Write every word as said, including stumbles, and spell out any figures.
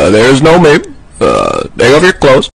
Uh, there's no me. Uh, take off your clothes.